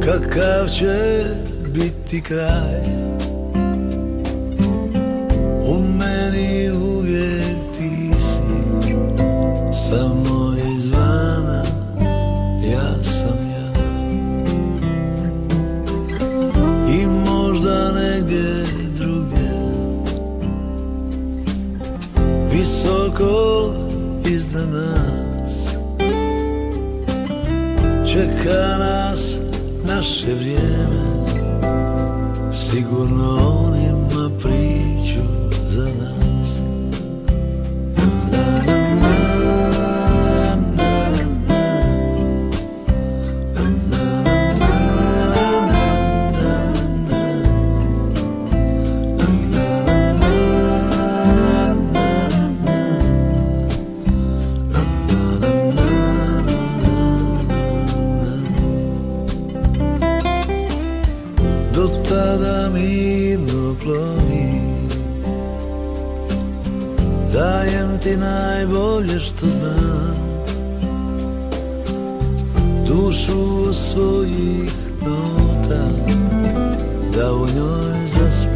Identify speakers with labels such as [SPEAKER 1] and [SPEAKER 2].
[SPEAKER 1] kakav će biti kraj. U meni uvijek ti si, samo izvana ja sam ja. I možda negdje drugdje, visoko iznad nas, čeka nas naše vrijeme. Sigurno on ima priču za nas. Do tada mirno plovi, dajem ti najbolje što znam, dušu svojih nota, da u njoj zaspijem.